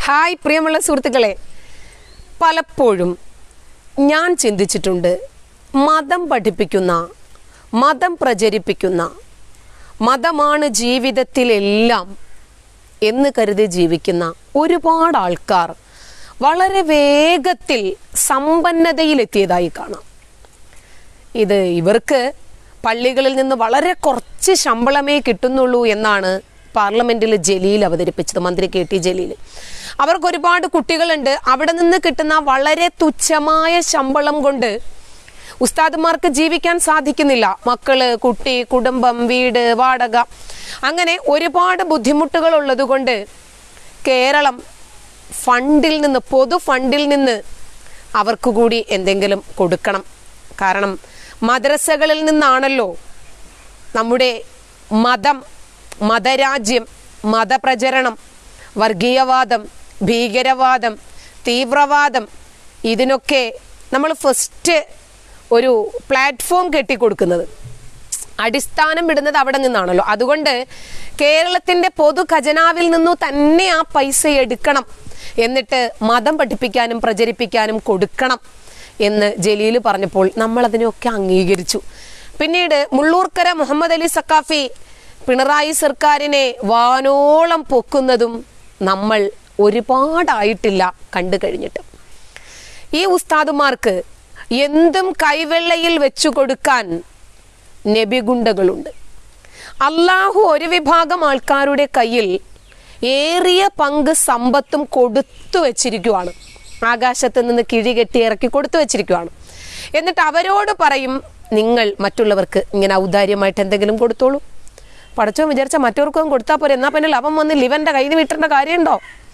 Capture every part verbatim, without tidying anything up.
Hi പ്രിയമുള്ള സുഹൃത്തുക്കളെ, പലപ്പോഴും ഞാൻ ചിന്തിച്ചിട്ടുണ്ട്, മതം പഠിപ്പിക്കുന്ന, മതം പ്രചരിപ്പിക്കുന്ന, മതമാണ് ജീവിതത്തിലെല്ലാം എന്ന് കരുതി ജീവിക്കുന്ന ഒരുപാട് ആൾക്കാർ വളരെ വേഗത്തിൽ സമ്പന്നതയിലെത്തിയതായി കാണാം. ഇത് ഇവർക്ക് പള്ളികളിൽ നിന്ന് വളരെ കുറച്ച് ശമ്പളമേ കിട്ടുന്നുള്ളൂ എന്നാണ് പാർലമെന്റിൽ ജലീൽ അവതരിപ്പിച്ചത്, മന്ത്രി കെ ടി ജലീൽ. അവർക്ക് ഒരുപാട് കുട്ടികളുണ്ട്. അവിടെ നിന്ന് കിട്ടുന്ന വളരെ തുച്ഛമായ ശമ്പളം കൊണ്ട് ഉസ്താദുമാർക്ക് ജീവിക്കാൻ സാധിക്കുന്നില്ല. മക്കള്, കുട്ടി, കുടുംബം, വീട്, വാടക, അങ്ങനെ ഒരുപാട് ബുദ്ധിമുട്ടുകൾ ഉള്ളത് കൊണ്ട് കേരളം ഫണ്ടിൽ നിന്ന്, പൊതു ഫണ്ടിൽ നിന്ന് അവർക്ക് കൂടി എന്തെങ്കിലും കൊടുക്കണം. കാരണം മദ്രസകളിൽ നിന്നാണല്ലോ നമ്മുടെ മതം, മതരാജ്യം, മതപ്രചരണം, വർഗീയവാദം, ഭീകരവാദം, തീവ്രവാദം, ഇതിനൊക്കെ നമ്മൾ ഫസ്റ്റ് ഒരു പ്ലാറ്റ്ഫോം കെട്ടിക്കൊടുക്കുന്നത്, അടിസ്ഥാനം ഇടുന്നത് അവിടെ നിന്നാണല്ലോ. അതുകൊണ്ട് കേരളത്തിന്റെ പൊതു ഖജനാവിൽ നിന്നു തന്നെ ആ പൈസ എടുക്കണം, എന്നിട്ട് മതം പഠിപ്പിക്കാനും പ്രചരിപ്പിക്കാനും കൊടുക്കണം എന്ന് ജലീൽ പറഞ്ഞപ്പോൾ നമ്മൾ അതിനെയൊക്കെ അംഗീകരിച്ചു. പിന്നീട് മുള്ളൂർക്കര മുഹമ്മദ് അലി സക്കാഫി പിണറായി സർക്കാരിനെ വാനോളം പൊക്കുന്നതും നമ്മൾ ഒരുപാടായിട്ടില്ല കണ്ടു കഴിഞ്ഞിട്ട്. ഈ ഉസ്താദുമാർക്ക് എന്തും കൈവെള്ളയിൽ വെച്ചു കൊടുക്കാൻ നബിഗുണ്ടകളുണ്ട്. അള്ളാഹു ഒരു വിഭാഗം ആൾക്കാരുടെ കയ്യിൽ ഏറിയ പങ്ക് സമ്പത്തും കൊടുത്തു വെച്ചിരിക്കുവാണ്, ആകാശത്ത് നിന്ന് കിഴി കെട്ടി ഇറക്കി കൊടുത്തു വെച്ചിരിക്കുവാണ്. എന്നിട്ട് അവരോട് പറയും, നിങ്ങൾ മറ്റുള്ളവർക്ക് ഇങ്ങനെ ഔദാര്യമായിട്ട് എന്തെങ്കിലും കൊടുത്തോളൂ. പടച്ചോൻ വിചാരിച്ച മറ്റവർക്കും കൊടുത്താൽ പോരെ, എന്നാ പിന്നെ ലവൻ വന്ന് ലിവന്റെ കയ്യിൽ നിന്ന് വിട്ടേണ്ട കാര്യമുണ്ടോ?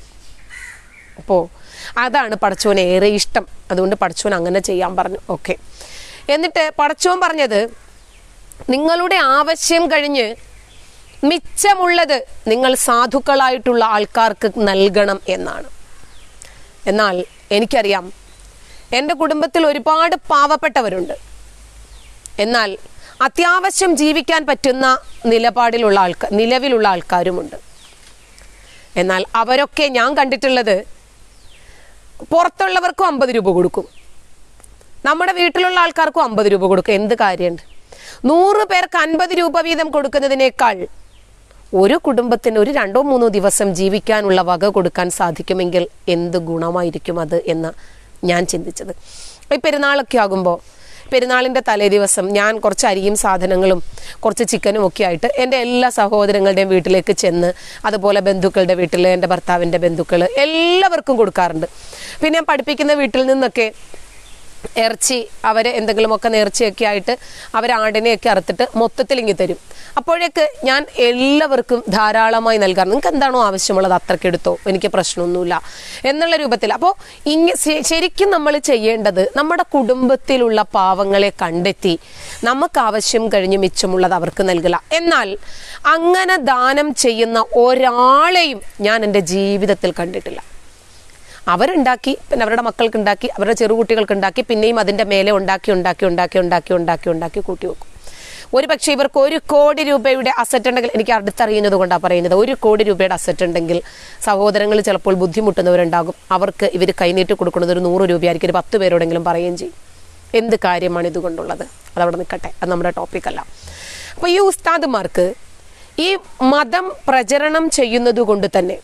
അപ്പോ അതാണ് പടച്ചോന് ഏറെ ഇഷ്ടം. അതുകൊണ്ട് പടച്ചോൻ അങ്ങനെ ചെയ്യാൻ പറഞ്ഞു. ഓക്കെ. എന്നിട്ട് പടച്ചോൻ പറഞ്ഞത്, നിങ്ങളുടെ ആവശ്യം കഴിഞ്ഞ് മിച്ചമുള്ളത് നിങ്ങൾ സാധുക്കളായിട്ടുള്ള ആൾക്കാർക്ക് നൽകണം എന്നാണ്. എന്നാൽ എനിക്കറിയാം, എൻ്റെ കുടുംബത്തിൽ ഒരുപാട് പാവപ്പെട്ടവരുണ്ട്. എന്നാൽ അത്യാവശ്യം ജീവിക്കാൻ പറ്റുന്ന നിലപാടിലുള്ള ആൾക്കാർ, നിലവിലുള്ള ആൾക്കാരുമുണ്ട്. എന്നാൽ അവരൊക്കെ ഞാൻ കണ്ടിട്ടുള്ളത്, പുറത്തുള്ളവർക്കും അമ്പത് രൂപ കൊടുക്കും, നമ്മുടെ വീട്ടിലുള്ള ആൾക്കാർക്കും അമ്പത് രൂപ കൊടുക്കും. എന്ത് കാര്യമുണ്ട്? നൂറ് പേർക്ക് അൻപത് രൂപ വീതം കൊടുക്കുന്നതിനേക്കാൾ ഒരു കുടുംബത്തിന് ഒരു രണ്ടോ മൂന്നോ ദിവസം ജീവിക്കാനുള്ള വക കൊടുക്കാൻ സാധിക്കുമെങ്കിൽ എന്ത് ഗുണമായിരിക്കും അത് എന്ന് ഞാൻ ചിന്തിച്ചത്. ഈ പെരുന്നാളൊക്കെ ആകുമ്പോൾ, പെരുന്നാളിൻ്റെ തലേ ദിവസം ഞാൻ കുറച്ച് അരിയും സാധനങ്ങളും കുറച്ച് ചിക്കനും ഒക്കെ ആയിട്ട് എൻ്റെ എല്ലാ സഹോദരങ്ങളുടെയും വീട്ടിലേക്ക് ചെന്ന്, അതുപോലെ ബന്ധുക്കളുടെ വീട്ടിൽ, എൻ്റെ ഭർത്താവിൻ്റെ ബന്ധുക്കൾ എല്ലാവർക്കും കൊടുക്കാറുണ്ട്. പിന്നെ ഞാൻ പഠിപ്പിക്കുന്ന വീട്ടിൽ നിന്നൊക്കെ ഇറച്ചി, അവർ എന്തെങ്കിലുമൊക്കെ നേർച്ചയൊക്കെ ആയിട്ട് അവർ ആടിനെയൊക്കെ അറുത്തിട്ട് മൊത്തത്തിൽ ഇങ്ങി തരും. അപ്പോഴേക്ക് ഞാൻ എല്ലാവർക്കും ധാരാളമായി നൽകാറ്. നിങ്ങൾക്ക് എന്താണോ ആവശ്യമുള്ളത് അത്രയ്ക്ക് എടുത്തോ, എനിക്ക് പ്രശ്നമൊന്നുമില്ല എന്നുള്ള രൂപത്തിൽ. അപ്പോൾ ഇങ്ങ ശരിക്കും നമ്മൾ ചെയ്യേണ്ടത്, നമ്മുടെ കുടുംബത്തിലുള്ള പാവങ്ങളെ കണ്ടെത്തി നമുക്ക് ആവശ്യം കഴിഞ്ഞ് മിച്ചമുള്ളത് അവർക്ക് നൽകുക. എന്നാൽ അങ്ങനെ ദാനം ചെയ്യുന്ന ഒരാളെയും ഞാൻ എൻ്റെ ജീവിതത്തിൽ കണ്ടിട്ടില്ല. അവരുണ്ടാക്കി, പിന്നെ അവരുടെ മക്കൾക്ക് ഉണ്ടാക്കി, അവരുടെ ചെറുകുട്ടികൾക്ക് ഉണ്ടാക്കി, പിന്നെയും അതിൻ്റെ മേലെ ഉണ്ടാക്കി ഉണ്ടാക്കി ഉണ്ടാക്കി ഉണ്ടാക്കി ഉണ്ടാക്കി ഉണ്ടാക്കി കൂട്ടി വെക്കും. ഒരു പക്ഷേ ഇവർക്ക് ഒരു കോടി രൂപയുടെ അസറ്റ് ഉണ്ടെങ്കിൽ, എനിക്ക് അടുത്തറിയുന്നത് കൊണ്ടാണ് പറയുന്നത്, ഒരു കോടി രൂപയുടെ അസറ്റ് ഉണ്ടെങ്കിൽ സഹോദരങ്ങൾ ചിലപ്പോൾ ബുദ്ധിമുട്ടുന്നവരുണ്ടാകും. അവർക്ക് ഇവർ കൈനീട്ടി കൊടുക്കുന്നത് ഒരു നൂറ് രൂപയായിരിക്കും. ഒരു പത്ത് പേരോടെങ്കിലും പറയുകയും ചെയ്യും. എന്ത് കാര്യമാണ് ഇതുകൊണ്ടുള്ളത്? അതവിടെ നിൽക്കട്ടെ, അത് നമ്മുടെ ടോപ്പിക്കല്ല. അപ്പോൾ ഈ ഉസ്താദുമാർക്ക് ഈ മതം പ്രചരണം ചെയ്യുന്നത് കൊണ്ട് തന്നെ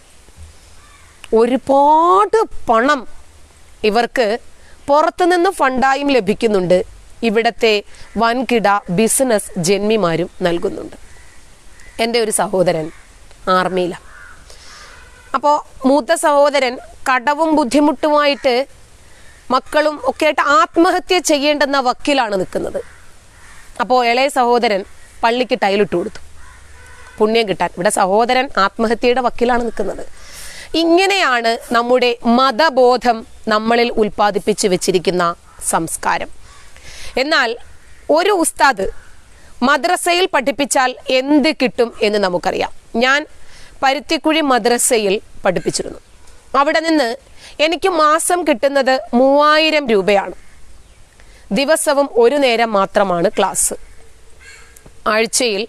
ഒരുപാട് പണം ഇവർക്ക് പുറത്തുനിന്ന് ഫണ്ടായും ലഭിക്കുന്നുണ്ട്. ഇവിടത്തെ വൻകിട ബിസിനസ് ജന്മിമാരും നൽകുന്നുണ്ട്. എൻ്റെ ഒരു സഹോദരൻ ആർമിയിലാണ്. അപ്പോൾ മൂത്ത സഹോദരൻ കടവും ബുദ്ധിമുട്ടുമായിട്ട് മക്കളും ഒക്കെ ആയിട്ട് ആത്മഹത്യ ചെയ്യേണ്ടെന്ന വക്കിലാണ് നിൽക്കുന്നത്. അപ്പോൾ ഇളയ സഹോദരൻ പള്ളിക്ക് ടൈലിട്ട് കൊടുത്തു, പുണ്യം കിട്ടാൻ. ഇവിടെ സഹോദരൻ ആത്മഹത്യയുടെ വക്കിലാണ് നിൽക്കുന്നത്. ഇങ്ങനെയാണ് നമ്മുടെ മതബോധം നമ്മളിൽ ഉൽപ്പാദിപ്പിച്ചു വെച്ചിരിക്കുന്ന സംസ്കാരം. എന്നാൽ ഒരു ഉസ്താദ് മദ്രസയിൽ പഠിപ്പിച്ചാൽ എന്ത് കിട്ടും എന്ന് നമുക്കറിയാം. ഞാൻ പരുത്തിക്കുഴി മദ്രസയിൽ പഠിപ്പിച്ചിരുന്നു. അവിടെ നിന്ന് എനിക്ക് മാസം കിട്ടുന്നത് മൂവായിരം രൂപയാണ്. ദിവസവും ഒരു നേരം മാത്രമാണ് ക്ലാസ്. ആഴ്ചയിൽ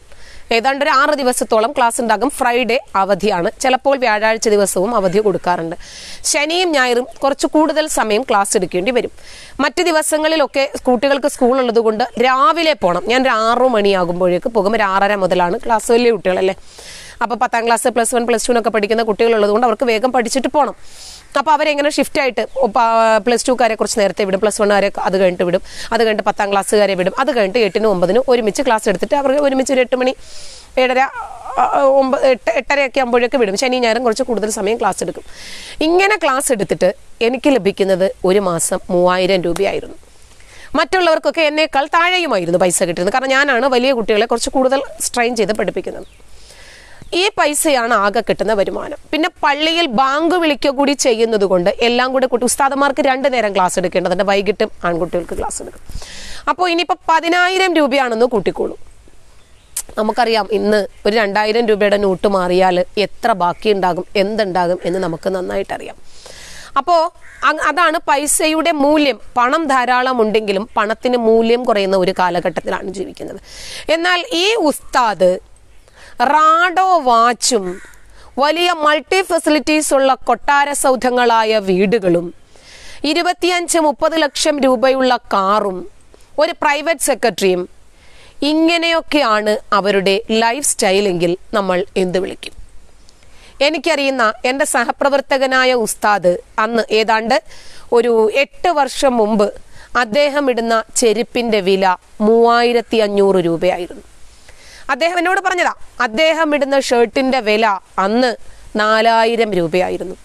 ഏതാണ്ട് ഒരു ആറ് ദിവസത്തോളം ക്ലാസ് ഉണ്ടാകും. ഫ്രൈഡേ അവധിയാണ്, ചിലപ്പോൾ വ്യാഴാഴ്ച ദിവസവും അവധി കൊടുക്കാറുണ്ട്. ശനിയും ഞായറും കുറച്ച് കൂടുതൽ സമയം ക്ലാസ് എടുക്കേണ്ടി വരും. മറ്റ് ദിവസങ്ങളിലൊക്കെ കുട്ടികൾക്ക് സ്കൂൾ ഉള്ളത് കൊണ്ട് രാവിലെ പോകണം. ഞാൻ ഒരു ആറു മണിയാകുമ്പോഴേക്ക് പോകും. ഒരു ആറര മുതലാണ് ക്ലാസ്, വലിയ കുട്ടികളല്ലേ. അപ്പോൾ പത്താം class plus one plus two ഒക്കെ പഠിക്കുന്ന കുട്ടികളുള്ളത് കൊണ്ട് അവർക്ക് വേഗം പഠിച്ചിട്ട് പോകണം. അപ്പോൾ അവരെങ്ങനെ ഷിഫ്റ്റായിട്ട് പ്ലസ് ടുക്കാരെ കുറച്ച് നേരത്തെ വിടും, പ്ലസ് വണ്ണുകാരെ അത് കഴിഞ്ഞിട്ട് വിടും, അത് കഴിഞ്ഞിട്ട് പത്താം ക്ലാസ്സുകാരെ വിടും, അത് കഴിഞ്ഞിട്ട് എട്ടിനും ഒമ്പതിനും ഒരുമിച്ച് ക്ലാസ് എടുത്തിട്ട് അവർക്ക് ഒരുമിച്ച് ഒരു എട്ട് മണി ഏഴര ഒമ്പത് എട്ട് എട്ടരയൊക്കെ ആകുമ്പോഴേക്ക് വിടും. ശനി ഞായറും കുറച്ച് കൂടുതൽ സമയം ക്ലാസ് എടുക്കും. ഇങ്ങനെ ക്ലാസ് എടുത്തിട്ട് എനിക്ക് ലഭിക്കുന്നത് ഒരു മാസം മൂവായിരം രൂപയായിരുന്നു. മറ്റുള്ളവർക്കൊക്കെ എന്നേക്കാൾ താഴെയുമായിരുന്നു പൈസ കിട്ടുന്നത്. കാരണം ഞാനാണ് വലിയ കുട്ടികളെ കുറച്ച് കൂടുതൽ സ്ട്രെയിൻ ചെയ്ത് പഠിപ്പിക്കുന്നത്. ഈ പൈസയാണ് ആകെ കിട്ടുന്ന വരുമാനം. പിന്നെ പള്ളിയിൽ ബാങ്ക് വിളിക്കുക കൂടി ചെയ്യുന്നത് കൊണ്ട് എല്ലാം കൂടെ കൂട്ടി ഉസ്താദന്മാർക്ക് രണ്ടു നേരം ക്ലാസ് എടുക്കേണ്ടതുണ്ട്. വൈകിട്ടും ആൺകുട്ടികൾക്ക് ക്ലാസ് എടുക്കും. അപ്പോൾ ഇനിയിപ്പോൾ പതിനായിരം രൂപയാണെന്ന് കൂട്ടിക്കോളൂ. നമുക്കറിയാം ഇന്ന് ഒരു രണ്ടായിരം രൂപയുടെ നോട്ട് മാറിയാൽ എത്ര ബാക്കി ഉണ്ടാകും, എന്തുണ്ടാകും എന്ന് നമുക്ക് നന്നായിട്ടറിയാം. അപ്പോൾ അതാണ് പൈസയുടെ മൂല്യം. പണം ധാരാളം ഉണ്ടെങ്കിലും പണത്തിന് മൂല്യം കുറയുന്ന ഒരു കാലഘട്ടത്തിലാണ് ജീവിക്കുന്നത്. എന്നാൽ ഈ ഉസ്താദ് റാഡോ വാച്ചും വലിയ മൾട്ടി ഫെസിലിറ്റീസ് ഉള്ള കൊട്ടാര സൗധങ്ങളായ വീടുകളും ഇരുപത്തിയഞ്ച് മുപ്പത് ലക്ഷം രൂപയുള്ള കാറും ഒരു പ്രൈവറ്റ് സെക്രട്ടറിയും, ഇങ്ങനെയൊക്കെയാണ് അവരുടെ ലൈഫ് സ്റ്റൈലെങ്കിൽ നമ്മൾ എന്ത് വിളിക്കും? എനിക്കറിയുന്ന എൻ്റെ സഹപ്രവർത്തകനായ ഉസ്താദ് അന്ന് ഏതാണ്ട് ഒരു എട്ട് വർഷം മുമ്പ് അദ്ദേഹം ഇടുന്ന ചെരുപ്പിൻ്റെ വില മൂവായിരത്തി അഞ്ഞൂറ് രൂപയായിരുന്നു. അദ്ദേഹം എന്നോട് പറഞ്ഞതാ, അദ്ദേഹം ഇടുന്ന ഷർട്ടിന്റെ വില അന്ന് നാലായിരം രൂപയായിരുന്നു.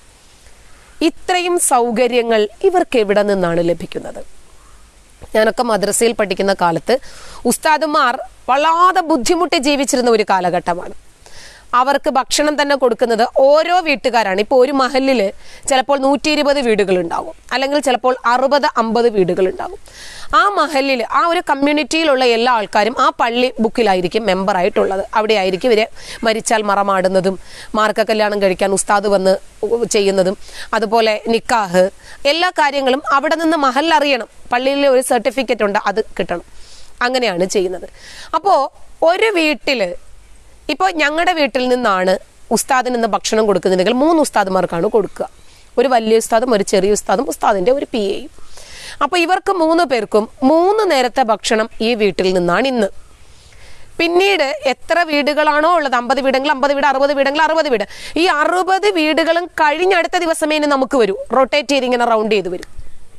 ഇത്രയും സൗകര്യങ്ങൾ ഇവർക്ക് എവിടെ നിന്നാണ് ലഭിക്കുന്നത്? ഞാനൊക്കെ മദ്രസയിൽ പഠിക്കുന്ന കാലത്ത് ഉസ്താദുമാർ വല്ലാതെ ബുദ്ധിമുട്ടി ജീവിച്ചിരുന്ന ഒരു കാലഘട്ടമാണ്. അവർക്ക് ഭക്ഷണം തന്നെ കൊടുക്കുന്നത് ഓരോ വീട്ടുകാരാണ്. ഇപ്പോൾ ഒരു മഹലിൽ ചിലപ്പോൾ നൂറ്റി ഇരുപത് വീടുകൾ ഉണ്ടാകും, അല്ലെങ്കിൽ ചിലപ്പോൾ അറുപത് അമ്പത് വീടുകൾ ഉണ്ടാകും. ആ മഹലിൽ ആ ഒരു കമ്മ്യൂണിറ്റിയിലുള്ള എല്ലാ ആൾക്കാരും ആ പള്ളി ബുക്കിലായിരിക്കും മെമ്പറായിട്ടുള്ളത്. അവിടെ ആയിരിക്കും ഇവരെ മരിച്ചാൽ മറമാടുന്നതും മാർക്ക കല്യാണം കഴിക്കാൻ ഉസ്താദ് വന്ന് ചെയ്യുന്നതും അതുപോലെ നിക്കാഹ് എല്ലാ കാര്യങ്ങളും അവിടെ നിന്ന് മഹൽ അറിയണം. പള്ളിയിൽ ഒരു സർട്ടിഫിക്കറ്റ് ഉണ്ട്, അത് കിട്ടണം. അങ്ങനെയാണ് ചെയ്യുന്നത്. അപ്പോൾ ഒരു വീട്ടിൽ ഇപ്പോൾ ഞങ്ങളുടെ വീട്ടിൽ നിന്നാണ് ഉസ്താദിന് നിന്ന് ഭക്ഷണം കൊടുക്കുന്നുണ്ടെങ്കിൽ മൂന്ന് ഉസ്താദുമാർക്കാണ് കൊടുക്കുക. ഒരു വലിയ ഉസ്താദും ഒരു ചെറിയ ഉസ്താദും ഉസ്താദിൻ്റെ ഒരു പി എയും. അപ്പോൾ ഇവർക്ക് മൂന്ന് പേർക്കും മൂന്ന് നേരത്തെ ഭക്ഷണം ഈ വീട്ടിൽ നിന്നാണ് ഇന്ന്. പിന്നീട് എത്ര വീടുകളാണോ ഉള്ളത്, അമ്പത് വീടെങ്കിൽ അമ്പത് വീട്, അറുപത് വീടെങ്കിൽ അറുപത് വീട്, ഈ അറുപത് വീടുകളും കഴിഞ്ഞടുത്ത ദിവസമേ ഇനി നമുക്ക് വരൂ. റൊട്ടേറ്റ് ചെയ്ത് ഇങ്ങനെ റൗണ്ട് ചെയ്ത് വരും.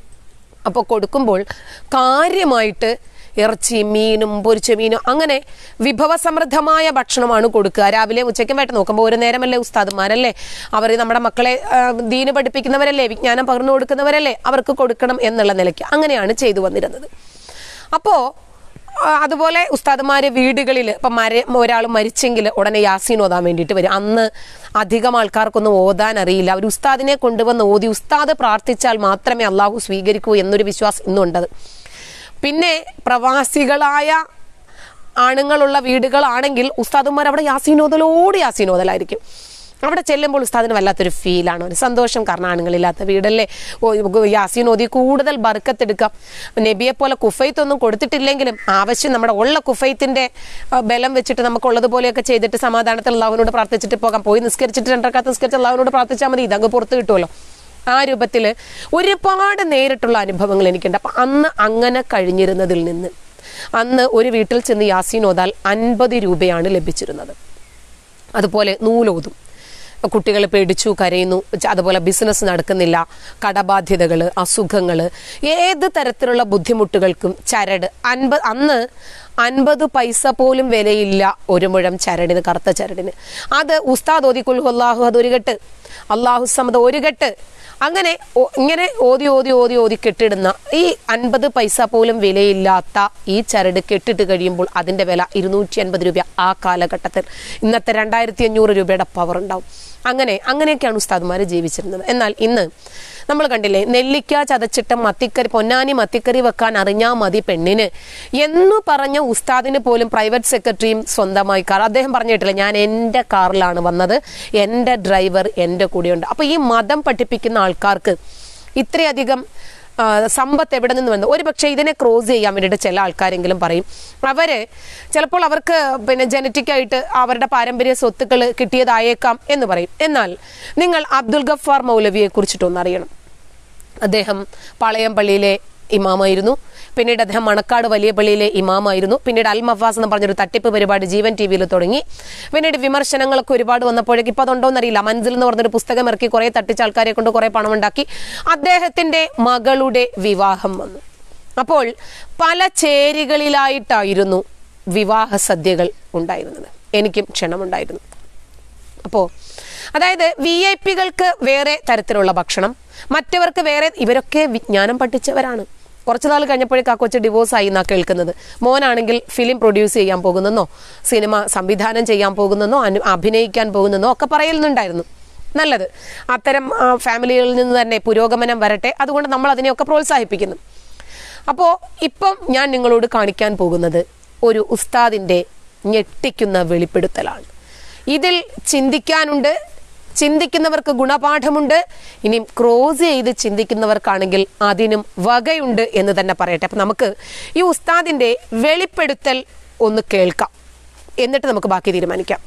അപ്പോൾ കൊടുക്കുമ്പോൾ കാര്യമായിട്ട് ഇറച്ചി, മീനും പൊരിച്ച മീനും അങ്ങനെ വിഭവസമൃദ്ധമായ ഭക്ഷണമാണ് കൊടുക്കുക. രാവിലെ ഉച്ചയ്ക്കും വേണ്ട നോക്കുമ്പോൾ ഒരു നേരമല്ലേ ഉസ്താദുമാരല്ലേ, അവർ നമ്മുടെ മക്കളെ ദീന് പഠിപ്പിക്കുന്നവരല്ലേ, വിജ്ഞാനം പകർന്നു കൊടുക്കുന്നവരല്ലേ, അവർക്ക് കൊടുക്കണം എന്നുള്ള നിലയ്ക്ക് അങ്ങനെയാണ് ചെയ്തു വന്നിരുന്നത്. അപ്പോൾ അതുപോലെ ഉസ്താദുമാര് വീടുകളിൽ ഇപ്പം മര ഒരാൾ മരിച്ചെങ്കിൽ ഉടനെ യാസീൻ ഓതാൻ വേണ്ടിയിട്ട് വരും. അന്ന് അധികം ആൾക്കാർക്കൊന്നും ഓതാൻ അറിയില്ല. അവർ ഉസ്താദിനെ കൊണ്ടുവന്ന് ഓതി ഉസ്താദ് പ്രാർത്ഥിച്ചാൽ മാത്രമേ അള്ളാഹു സ്വീകരിക്കൂ എന്നൊരു വിശ്വാസം ഇന്നുണ്ടത്. പിന്നെ പ്രവാസികളായ ആണുങ്ങളുള്ള വീടുകളാണെങ്കിൽ ഉസ്താദുമാർ അവിടെ യാസീനോദലോട് യാസീനോദലായിരിക്കും. അവിടെ ചെല്ലുമ്പോൾ ഉസ്താദിന് വല്ലാത്തൊരു ഫീലാണ്, ഒരു സന്തോഷം. കാരണം ആണുങ്ങളില്ലാത്ത വീടല്ലേ, യാസീനോദി കൂടുതൽ ബർക്കത്തെടുക്കാം. നബിയെ പോലെ കുഫൈത്തൊന്നും കൊടുത്തിട്ടില്ലെങ്കിലും ആവശ്യം നമ്മുടെ ഉള്ള കുഫൈത്തിന്റെ ബലം വെച്ചിട്ട് നമുക്കുള്ളതുപോലെയൊക്കെ ചെയ്തിട്ട് സമാധാനത്തിൽ അള്ളാഹുവിനോട് പ്രാർത്ഥിച്ചിട്ട് പോകാം. പോയി നിസ്കരിച്ചിട്ട് രണ്ടരക്കാലത്ത് നിസ്കരിച്ച് അള്ളാഹുവിനോട് പ്രാർത്ഥിച്ചാൽ മതി, ഇതങ്ങ് പുറത്ത് കിട്ടുമല്ലോ. ആ രൂപത്തിൽ ഒരുപാട് നേരിട്ടുള്ള അനുഭവങ്ങൾ എനിക്കുണ്ട്. അപ്പം അന്ന് അങ്ങനെ കഴിഞ്ഞിരുന്നതിൽ നിന്ന് അന്ന് ഒരു വീട്ടിൽ ചെന്ന് യാസീൻ ഓതാൽ അൻപത് രൂപയാണ് ലഭിച്ചിരുന്നത്. അതുപോലെ നൂലോതും, കുട്ടികൾ പേടിച്ചു കരയുന്നു, അതുപോലെ ബിസിനസ് നടക്കുന്നില്ല, കടബാധ്യതകൾ, അസുഖങ്ങൾ, ഏത് തരത്തിലുള്ള ബുദ്ധിമുട്ടുകൾക്കും ചരട് അൻപത് അന്ന് അൻപത് പൈസ പോലും വിലയില്ല ഒരു മുഴം ചരടിന്, കറുത്ത ചരടിന്. അത് ഉസ്താദ് ഓതിക്കുൽ അല്ലാഹു അത് ഒരു കെട്ട്, അള്ളാഹു സമദ് ഒരു കെട്ട്, അങ്ങനെ ഇങ്ങനെ ഓതി ഓതി ഓതി ഓതി കെട്ടിടുന്ന ഈ അൻപത് പൈസ പോലും വിലയില്ലാത്ത ഈ ചരട് കെട്ടിട്ട് കഴിയുമ്പോൾ അതിൻ്റെ വില ഇരുന്നൂറ്റി അൻപത് രൂപ. ആ കാലഘട്ടത്തിൽ ഇന്നത്തെ രണ്ടായിരത്തി അഞ്ഞൂറ് രൂപയുടെ പവർ ഉണ്ടാവും. അങ്ങനെ അങ്ങനെയൊക്കെയാണ് ഉസ്താദുമാർ ജീവിച്ചിരുന്നത്. എന്നാൽ ഇന്ന് നമ്മൾ കണ്ടില്ലേ, നെല്ലിക്ക ചതച്ചിട്ട് മത്തിക്കറി പൊന്നാനി മത്തിക്കറി വെക്കാൻ അറിഞ്ഞാൽ മതി പെണ്ണിന് എന്ന് പറഞ്ഞ ഉസ്താദിന് പോലും പ്രൈവറ്റ് സെക്രട്ടറിയും സ്വന്തമായി കാർ. അദ്ദേഹം പറഞ്ഞിട്ടില്ല, ഞാൻ എൻ്റെ കാറിലാണ് വന്നത്, എൻ്റെ ഡ്രൈവർ എൻ്റെ കൂടെയുണ്ട്. അപ്പോൾ ഈ മതം പഠിപ്പിക്കുന്ന ആൾക്കാർക്ക് ഇത്രയധികം സമ്പത്ത് എവിടെ നിന്ന് വന്നു? ഒരു പക്ഷേ ഇതിനെ ക്രോസ് ചെയ്യാൻ വേണ്ടിയിട്ട് ചില ആൾക്കാരെങ്കിലും പറയും, അവര് ചിലപ്പോൾ അവർക്ക് പിന്നെ ജനറ്റിക്കായിട്ട് അവരുടെ പാരമ്പര്യ സ്വത്തുക്കൾ കിട്ടിയതായേക്കാം എന്ന് പറയും. എന്നാൽ നിങ്ങൾ അബ്ദുൽ ഗഫാർ മൗലവിയെ കുറിച്ചിട്ടൊന്നറിയണം. അദ്ദേഹം പാളയം പള്ളിയിലെ ഇമാമായിരുന്നു. പിന്നീട് അദ്ദേഹം മണക്കാട് വലിയ പള്ളിയിലെ ഇമാമായിരുന്നു. പിന്നീട് അൽ മഫാസ് എന്ന് പറഞ്ഞൊരു തട്ടിപ്പ് പരിപാടി ജീവൻ ടി വിയിൽ തുടങ്ങി. പിന്നീട് വിമർശനങ്ങളൊക്കെ ഒരുപാട് വന്നപ്പോഴേക്കും ഇപ്പം അതുണ്ടോയെന്നറിയില്ല, മൻസിൽ എന്ന് പറഞ്ഞൊരു പുസ്തകം ഇറക്കി കുറേ തട്ടിച്ച ആൾക്കാരെ കൊണ്ട് കുറേ പണം ഉണ്ടാക്കി. അദ്ദേഹത്തിൻ്റെ മകളുടെ വിവാഹം വന്നു. അപ്പോൾ പല ചേരികളിലായിട്ടായിരുന്നു വിവാഹ സദ്യകൾ ഉണ്ടായിരുന്നത്. എനിക്കും ക്ഷണമുണ്ടായിരുന്നു. അപ്പോൾ അതായത് വി ഐ പികൾക്ക് വേറെ തരത്തിലുള്ള ഭക്ഷണം, മറ്റവർക്ക് വേറെ. ഇവരൊക്കെ വിജ്ഞാനം പഠിച്ചവരാണ്. കുറച്ചു നാൾ കഴിഞ്ഞപ്പോഴേക്ക് ആ കൊച്ച് ഡിവോഴ്സ് ആയി എന്നാ കേൾക്കുന്നത്. മോനാണെങ്കിൽ ഫിലിം പ്രൊഡ്യൂസ് ചെയ്യാൻ പോകുന്നെന്നോ സിനിമ സംവിധാനം ചെയ്യാൻ പോകുന്നെന്നോ അനു അഭിനയിക്കാൻ പോകുന്നെന്നോ ഒക്കെ പറയുന്നുണ്ടായിരുന്നു. നല്ലത്, അത്തരം ഫാമിലികളിൽ നിന്ന് തന്നെ പുരോഗമനം വരട്ടെ. അതുകൊണ്ട് നമ്മൾ അതിനെയൊക്കെ പ്രോത്സാഹിപ്പിക്കുന്നു. അപ്പോൾ ഇപ്പം ഞാൻ നിങ്ങളോട് കാണിക്കാൻ പോകുന്നത് ഒരു ഉസ്താദിൻ്റെ ഞെട്ടിക്കുന്ന വെളിപ്പെടുത്തലാണ്. ഇതിൽ ചിന്തിക്കാനുണ്ട്, ചിന്തിക്കുന്നവർക്ക് ഗുണപാഠമുണ്ട്. ഇനിയും ക്രോസ് ചെയ്ത് ചിന്തിക്കുന്നവർക്കാണെങ്കിൽ അതിനും വകയുണ്ട് എന്ന് തന്നെ പറയട്ടെ. അപ്പം നമുക്ക് ഈ ഉസ്താദിൻ്റെ വെളിപ്പെടുത്തൽ ഒന്ന് കേൾക്കാം, എന്നിട്ട് നമുക്ക് ബാക്കി തീരുമാനിക്കാം.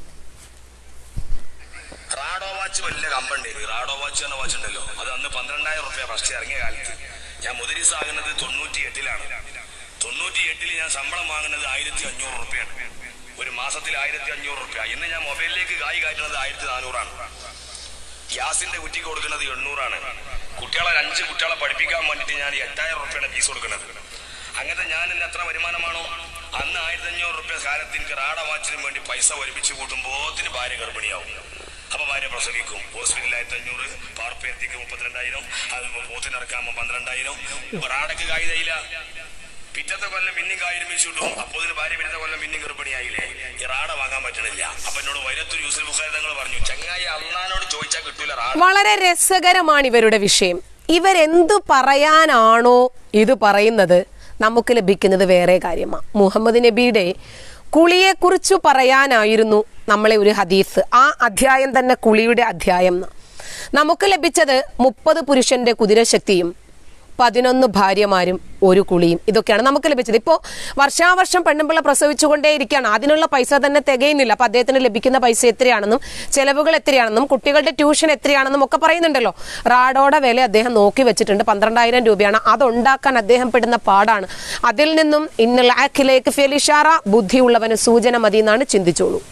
റാഡോ വാച്ച് വലിയ കമ്പനി, റാഡോ വാച്ച് എന്ന വാച്ച് ഉണ്ടല്ലോ, അത് അന്ന് പന്ത്രണ്ടായിരം റുപ്യ ഫസ്റ്റ് ഇറങ്ങിയ കാലത്ത്. ഞാൻ മുദരിസ് ആകുന്നത് തൊണ്ണൂറ്റി എട്ടിലാണ്. തൊണ്ണൂറ്റി എട്ടിൽ ഞാൻ ശമ്പളം വാങ്ങുന്നത് ആയിരത്തി അഞ്ഞൂറ് റുപ്യാണ്. ഒരു മാസത്തിൽ ആയിരത്തി അഞ്ഞൂറ് റുപ്യ. ഇന്ന് ഞാൻ മൊബൈലിലേക്ക് കായ് കാറ്റുന്നത് ആയിരത്തി നാനൂറാണ്. ഗ്യാസിന്റെ കുറ്റിക്ക് കൊടുക്കുന്നത് എണ്ണൂറാണ്. കുട്ടികളെ അഞ്ച് കുട്ടികളെ പഠിപ്പിക്കാൻ വേണ്ടിയിട്ട് ഞാൻ എട്ടായിരം റുപ്യാണ് ഫീസ് കൊടുക്കുന്നത്. അങ്ങനത്തെ ഞാൻ ഇന്ന് എത്ര വരുമാനമാണോ അന്ന് ആയിരത്തി അഞ്ഞൂറ് റുപ്യ കാലത്ത് എനിക്ക് റാഡ വാച്ചിന് വേണ്ടി പൈസ ഒരുമിച്ച് കൂട്ടുമ്പോത്തിന് ഭാര്യ ഗർഭിണിയാവും. അപ്പൊ ഭാര്യ പ്രസവിക്കും. ഹോസ്പിറ്റലിൽ ആയിരത്തി അഞ്ഞൂറ്, പാർപ്പേത്തിക്ക് മുപ്പത്തിരണ്ടായിരം, അത് പോത്തിനിറക്കാകുമ്പോൾ പന്ത്രണ്ടായിരം. റാഡക്ക് കായികയില്ല. പിറ്റത്തെ കൊല്ലം പിന്നെയും കായ് ഒരുമിച്ച് കിട്ടും. അപ്പൊ ഇതിന് ഭാര്യ പിറ്റത്തെ കൊല്ലം പിന്നെയും ഗർഭിണിയായില്ലേ? ഈ റാഡ വാങ്ങാൻ പറ്റണില്ല. അപ്പൊ എന്നോട് വൈരത്തൂർ യൂസുഫ് ബുഖാരി തങ്ങൾ പറഞ്ഞു, ചങ്ങായി അള്ളാനോട് ചോദിച്ചാൽ കിട്ടൂല റാഡ. വളരെ രസകരമാണ് ഇവരുടെ വിഷയം. ഇവരെന്തു പറയാനാണോ ഇത് പറയുന്നത്, നമുക്ക് ലഭിക്കുന്നത് വേറെ കാര്യമാണ്. മുഹമ്മദ് നബിയുടെ കുളിയെക്കുറിച്ച് പറയാനായിരുന്നു നമ്മളെ ഒരു ഹദീസ്, ആ അധ്യായം തന്നെ കുളിയുടെ അധ്യായം. നമുക്ക് ലഭിച്ചത് മുപ്പത് പുരുഷന്റെ കുതിരശക്തിയും പതിനൊന്ന് ഭാര്യമാരും ഒരു കുളിയും, ഇതൊക്കെയാണ് നമുക്ക് ലഭിച്ചത്. ഇപ്പോൾ വർഷാവർഷം പെണ്ണുമ്പിള്ള പ്രസവിച്ചുകൊണ്ടേയിരിക്കുകയാണ്. അതിനുള്ള പൈസ തന്നെ തികയുന്നില്ല. അപ്പം അദ്ദേഹത്തിന് ലഭിക്കുന്ന പൈസ എത്രയാണെന്നും ചെലവുകൾ എത്രയാണെന്നും കുട്ടികളുടെ ട്യൂഷൻ എത്രയാണെന്നും ഒക്കെ പറയുന്നുണ്ടല്ലോ. റാഡോടെ വില അദ്ദേഹം നോക്കി വെച്ചിട്ടുണ്ട്, പന്ത്രണ്ടായിരം രൂപയാണ്. അതുണ്ടാക്കാൻ അദ്ദേഹം പെടുന്ന പാടാണ്. അതിൽ നിന്നും ഇന്നൽ ആഖിലേക്ക് ഫെലിഷാറ, ബുദ്ധിയുള്ളവന് സൂചന മതി എന്നാണ് ചിന്തിച്ചോളൂ.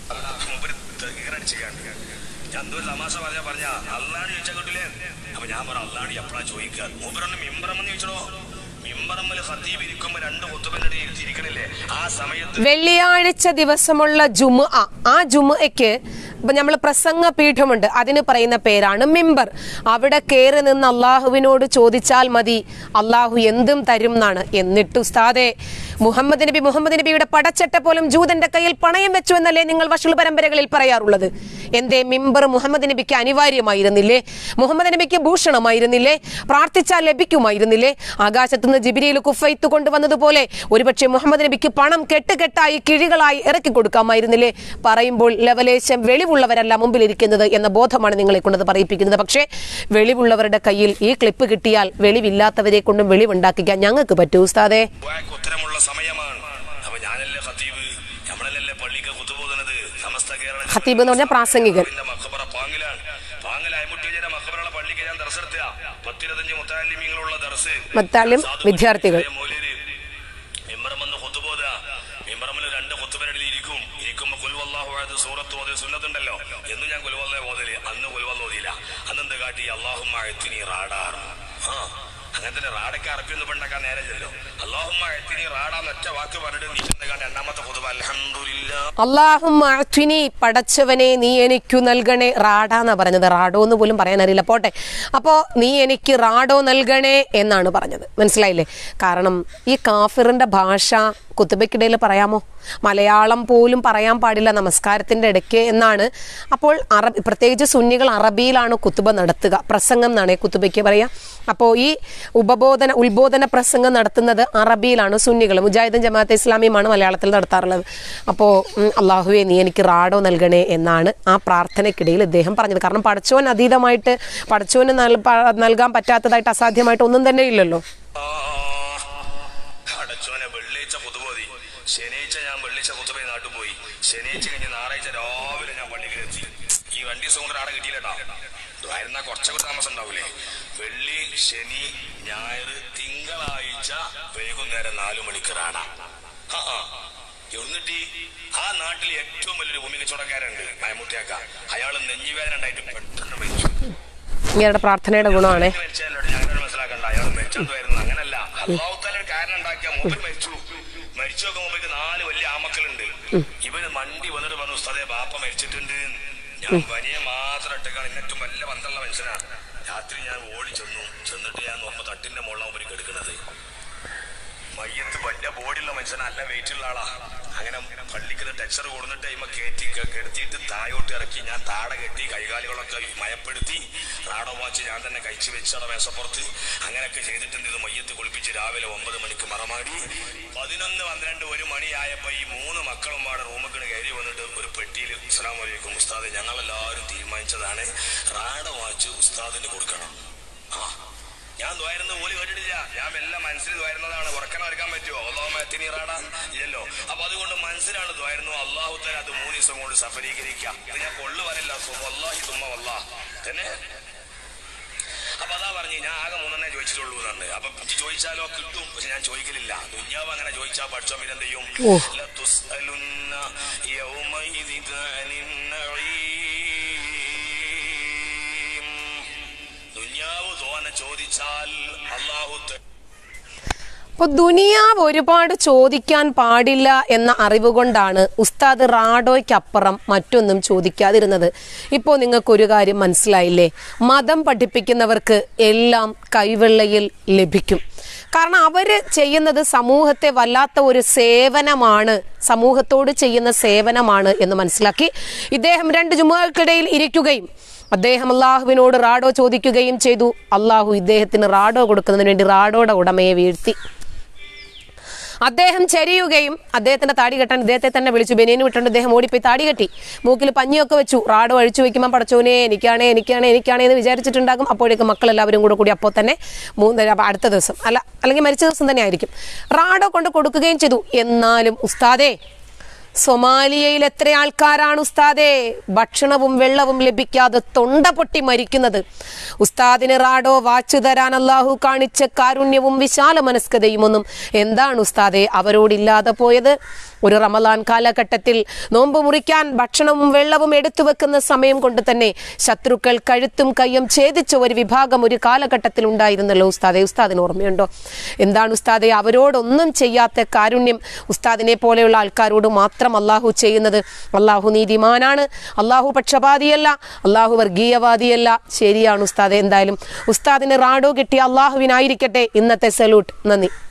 വെള്ളിയാഴ്ച ദിവസമുള്ള ജുമുഅ, ആ ജുമുഅയ്ക്ക് നമ്മൾ പ്രസംഗ പീഠമുണ്ട്, അതിന് പറയുന്ന പേരാണ് മിമ്പർ. അവിടെ കയറി നിന്ന് അള്ളാഹുവിനോട് ചോദിച്ചാൽ മതി, അള്ളാഹു എന്തും തരും എന്നാണ്. എന്നിട്ട് ഉസ്താദെ, മുഹമ്മദ് നബി മുഹമ്മദ് നബിയുടെ പടച്ചട്ട പോലും ജൂതന്റെ കയ്യിൽ പണയം വെച്ചു എന്നല്ലേ നിങ്ങൾ വഷള് പരമ്പരകളിൽ പറയാറുള്ളത്? എന്തേ മിമ്പർ മുഹമ്മദ് നബിക്ക് അനിവാര്യമായിരുന്നില്ലേ? മുഹമ്മദ് നബിക്ക് ഭൂഷണമായിരുന്നില്ലേ? പ്രാർത്ഥിച്ചാൽ ലഭിക്കുമായിരുന്നില്ലേ? ആകാശത്തുനിന്ന് ജിബ്രീൽ കുഫൈത്ത് കൊണ്ടുവന്നതുപോലെ ഒരുപക്ഷെ മുഹമ്മദ് നബിക്ക് പണം കെട്ടുകെട്ടായി കിഴികളായി ഇറക്കി കൊടുക്കാമായിരുന്നില്ലേ? പറയുമ്പോൾ ലവലേശം വെളിവുള്ളവരല്ല മുമ്പിലിരിക്കുന്നത് എന്ന ബോധമാണ് നിങ്ങളെ കൊണ്ടത് പറയിപ്പിക്കുന്നത്. പക്ഷേ വെളിവുള്ളവരുടെ കയ്യിൽ ഈ ക്ലിപ്പ് കിട്ടിയാൽ വെളിവില്ലാത്തവരെ കൊണ്ടും വെളിവുണ്ടാക്കിക്കാൻ ഞങ്ങൾക്ക് പറ്റൂ ഉസ്താദേ. ഖതീബ് എന്ന് പറഞ്ഞാൽ പ്രാസംഗികൻ. മത്താലിം വിദ്യാർത്ഥികൾ സുന്നത്തുണ്ടല്ലോ എന്ന് ഞാൻ കുൽവല്ല ഓതല്. അന്ന് കുൽവല്ല ഓതിയില്ല. അന്നെന്ത് കാട്ടി? അല്ലാഹുമ്മ അഅ്തിനി റാഡാർ. ആ അങ്ങനെ തന്നെ റാഡയ്ക്ക് അറബി ഒന്നും ഉണ്ടാക്കാൻ നേരമില്ലല്ലോ. അല്ലാഹുമ്മ അഅ്തിനി റാഡാന്ന് ഒറ്റ വാക്ക് പറഞ്ഞിട്ട് നീ എന്താ രണ്ടാമത്തെ ഖുതുബ അൽഹംദുലില്ലാ. അല്ലാഹുമ്മ അഅ്തിനി, പടച്ചവനെ നീ എനിക്കു നൽകണേ. റാഡാന്നാ പറഞ്ഞത്, റാഡോ എന്ന് പോലും പറയാൻ അറിയില്ല. പോട്ടെ, അപ്പോ നീ എനിക്ക് റാഡോ നൽകണേ എന്നാണ് പറഞ്ഞത്. മനസ്സിലായില്ലേ? കാരണം ഈ കാഫിറിന്റെ ഭാഷ കുത്തുബയ്ക്കിടയിൽ പറയാമോ? മലയാളം പോലും പറയാൻ പാടില്ല നമസ്കാരത്തിൻ്റെ ഇടയ്ക്ക് എന്നാണ്. അപ്പോൾ അറബി, പ്രത്യേകിച്ച് സുന്നികൾ അറബിയിലാണ് കുത്തുബ നടത്തുക, പ്രസംഗം എന്നാണ് കുത്തുബയ്ക്ക് പറയുക. അപ്പോൾ ഈ ഉപബോധന ഉത്ബോധന പ്രസംഗം നടത്തുന്നത് അറബിയിലാണ് സുന്നികൾ. മുജാഹിദും ജമാഅത്തെ ഇസ്ലാമിയുമാണ് മലയാളത്തിൽ നടത്താറുള്ളത്. അപ്പോൾ അള്ളാഹുവേ നീ എനിക്ക് റാഡോ നൽകണേ എന്നാണ് ആ പ്രാർത്ഥനയ്ക്കിടയിൽ ഇദ്ദേഹം പറഞ്ഞത്. കാരണം പടച്ചോൻ അതീതമായിട്ട്, പടച്ചോന് നൽകാൻ പറ്റാത്തതായിട്ട് അസാധ്യമായിട്ട് ഒന്നും തന്നെ ഇല്ലല്ലോ. വെള്ളിയാഴ്ച കുത്തുപോയി, ശനിയാഴ്ച ഞാൻ വെള്ളിയാഴ്ച കുത്തുപോയി നാട്ടിൽ പോയി, ശനിയാഴ്ച കഴിഞ്ഞ് ഞായറാഴ്ച രാവിലെ ഞാൻ പള്ളിയിലെത്തി. ഈ വണ്ടി സുഖം ആടെ കിട്ടിയില്ലട്ടാ, ആയിരുന്നാ കുറച്ചൊക്കെ താമസം ഉണ്ടാവൂലേ. വെള്ളി, ശനി, ഞായർ, തിങ്കളാഴ്ച വൈകുന്നേരം നാലു മണിക്ക് റാണ. എന്നിട്ട് ആ നാട്ടിൽ ഏറ്റവും വലിയൊരു ഭൂമി കച്ചവടക്കാരുണ്ട്, മയമുട്ടിയാക്ക. അയാള് നെഞ്ഞുവേദന ഉണ്ടായിട്ട് പെട്ടെന്ന് മരിച്ചു. ഇയാളുടെ പ്രാർത്ഥനയുടെ ഗുണമാണ്. ഞങ്ങളോട് മനസ്സിലാക്കണ്ട, അയാൾ മരിച്ചെന്തായിരുന്നു. അങ്ങനല്ല, അള്ളാഹുത്താല കാരണം ഉണ്ടാക്കിയ മൂപ്പർ മരിച്ചു. മരിച്ചു നോക്കാൻ മൂപ്പർക്ക് നാല് വലിയ ആമക്കളുണ്ട്. ഇവന് മണ്ടി വന്നിട്ട് പറഞ്ഞു, ഉസ്താദേ ബാപ്പ മരിച്ചിട്ടുണ്ട്. ഞാൻ വലിയ മാത്രം ഇട്ടേക്കാണ്, എന്നിട്ടും വല്ല ബന്ധമുള്ള മനുഷ്യനാണ്. രാത്രി ഞാൻ ഓടി ചെന്നു. ചെന്നിട്ട് ഞാൻ നോക്കുമ്പോ തട്ടിന്റെ മുകളിലാണ് ഉപരി കെടുക്കുന്നത്. മയ്യത്ത് വലിയ ബോഡിയുള്ള മനുഷ്യനാ, നല്ല വെയിറ്റ് ഉള്ള ആളാ. അങ്ങനെ പള്ളിക്കുന്ന ടെക്സ്ചർ കൊടുത്തിട്ട് ഇമ്മ കയറ്റി കെടുത്തിയിട്ട് തായോട്ട് ഇറക്കി. ഞാൻ താട കെട്ടി കൈകാലികളൊക്കെ മയപ്പെടുത്തി റാഡോ വാച്ച് ഞാൻ തന്നെ കഴിച്ചു വെച്ചാണ് മേശപ്പുറത്ത്. അങ്ങനെയൊക്കെ ചെയ്തിട്ട് എന്ത് ചെയ്തു, മയ്യത്ത് കുളിപ്പിച്ച് രാവിലെ ഒമ്പത് മണിക്ക് മറമാടി. പതിനൊന്ന് പന്ത്രണ്ട് ഒരു മണിയായപ്പോ ഈ മൂന്ന് മക്കളും പാടെ റൂമിൽ കയറി വന്നിട്ട് ഒരു പെട്ടിയിൽ അസ്സലാമു അലൈക്കും ഉസ്താദ്, ഞങ്ങളെല്ലാവരും തീരുമാനിച്ചതാണ് റാഡോ വാച്ച് ഉസ്താദിന് കൊടുക്കണം. ആ ഞാൻ ദ്വാരുന്ന പോലും കേട്ടിട്ടില്ല. ഞാൻ എല്ലാം മനസ്സിൽ ദ്വാരുന്നതാണ്. ഉറക്കാൻ വരക്കാൻ പറ്റുമോ? അള്ളാഹുറാടാ ഇല്ലല്ലോ. അപ്പൊ അതുകൊണ്ട് മനസ്സിലാണ് ദ്വാരുന്നു. അള്ളാഹു തല അത് മൂന്ന് ദിവസം കൊണ്ട് സഫലീകരിക്കാം. ഇത് ഞാൻ കൊള്ളു വരല്ല, വല്ലാഹി തുമ്മ വല്ലാഹ് തന്നെ. അപ്പൊ അതാ പറഞ്ഞു, ഞാൻ ആകെ മൂന്നെണ്ണേ ചോദിച്ചിട്ടുള്ളൂ എന്നാണ്. അപ്പൊ ചോദിച്ചാലോ കിട്ടും, പക്ഷെ ഞാൻ ചോദിക്കലില്ല. ദുന്യാവ് അങ്ങനെ ചോദിച്ചാ പഠിച്ചോ പിന്നെ എന്ത് ചെയ്യും? ദുന്യാവ് തോന ചോദിച്ചാൽ അള്ളാഹു. അപ്പോൾ ദുനിയാവ് ഒരുപാട് ചോദിക്കാൻ പാടില്ല എന്ന അറിവ് കൊണ്ടാണ് ഉസ്താദ് റാഡോയ്ക്കപ്പുറം മറ്റൊന്നും ചോദിക്കാതിരുന്നത്. ഇപ്പോൾ നിങ്ങൾക്കൊരു കാര്യം മനസ്സിലായില്ലേ? മതം പഠിപ്പിക്കുന്നവർക്ക് എല്ലാം കൈവെള്ളയിൽ ലഭിക്കും. കാരണം അവർ ചെയ്യുന്നത് സമൂഹത്തെ വല്ലാത്ത ഒരു സേവനമാണ്, സമൂഹത്തോട് ചെയ്യുന്ന സേവനമാണ് എന്ന് മനസ്സിലാക്കി ഇദ്ദേഹം രണ്ട് ജുമുഅകൾക്കിടയിൽ ഇരിക്കുകയും അദ്ദേഹം അള്ളാഹുവിനോട് റാഡോ ചോദിക്കുകയും ചെയ്തു. അള്ളാഹു ഇദ്ദേഹത്തിന് റാഡോ കൊടുക്കുന്നതിന് വേണ്ടി റാഡോയുടെ ഉടമയെ വീഴ്ത്തി. അദ്ദേഹം ചരിയുകയും അദ്ദേഹത്തിന്റെ താടി കെട്ടാൻ ഇദ്ദേഹത്തെ തന്നെ വിളിച്ചു. ബനിയന് വിട്ടുകൊണ്ട് അദ്ദേഹം ഓടിപ്പോയി താടി കെട്ടി, മൂക്കിൽ പഞ്ഞിയൊക്കെ വെച്ചു. റാഡോ അഴിച്ചു വെക്കുമ്പോൾ പടച്ചോനെ എനിക്കാണേ എനിക്കാണേ എനിക്കാണേ എന്ന് വിചാരിച്ചിട്ടുണ്ടാകും. അപ്പോഴേക്കും മക്കളെല്ലാവരും കൂടെ കൂടി അപ്പോൾ തന്നെ മൂന്ന് അടുത്ത ദിവസം അല്ല അല്ലെങ്കിൽ മരിച്ച ദിവസം തന്നെ ആയിരിക്കും റാഡോ കൊണ്ട് കൊടുക്കുകയും ചെയ്തു. എന്നാലും ഉസ്താദേ, സൊമാലിയയിൽ എത്ര ആൾക്കാരാണ് ഉസ്താദേ ഭക്ഷണവും വെള്ളവും ലഭിക്കാതെ തൊണ്ട പൊട്ടി മരിക്കുന്നത്? ഉസ്താദിന് റാഡോ വാച്ചു തരാൻ അള്ളാഹു കാണിച്ച കാരുണ്യവും വിശാല മനസ്കതയും ഒന്നും എന്താണ് ഉസ്താദേ അവരോടില്ലാതെ പോയത്? ഒരു റമദാൻ കാലഘട്ടത്തിൽ നോമ്പ് മുറിക്കാൻ ഭക്ഷണവും വെള്ളവും എടുത്തു വെക്കുന്ന സമയം കൊണ്ട് തന്നെ ശത്രുക്കൾ കഴുത്തും കയ്യും ഛേദിച്ച ഒരു വിഭാഗം ഒരു കാലഘട്ടത്തിൽ ഉണ്ടായിരുന്നല്ലോ ഉസ്താദെ. ഉസ്താദിന് ഓർമ്മയുണ്ടോ? എന്താണ് ഉസ്താദെ അവരോടൊന്നും ചെയ്യാത്ത കാരുണ്യം ഉസ്താദിനെ പോലെയുള്ള ആൾക്കാരോട് മാത്രം അള്ളാഹു ചെയ്യുന്നത്? അള്ളാഹു നീതിമാനാണ്, അള്ളാഹു പക്ഷപാതിയല്ല, അള്ളാഹു വർഗീയവാദിയല്ല. ശരിയാണ് ഉസ്താദെ. എന്തായാലും ഉസ്താദിന് റാഡോ കിട്ടിയ അള്ളാഹുവിനായിരിക്കട്ടെ ഇന്നത്തെ സല്യൂട്ട്. നന്ദി.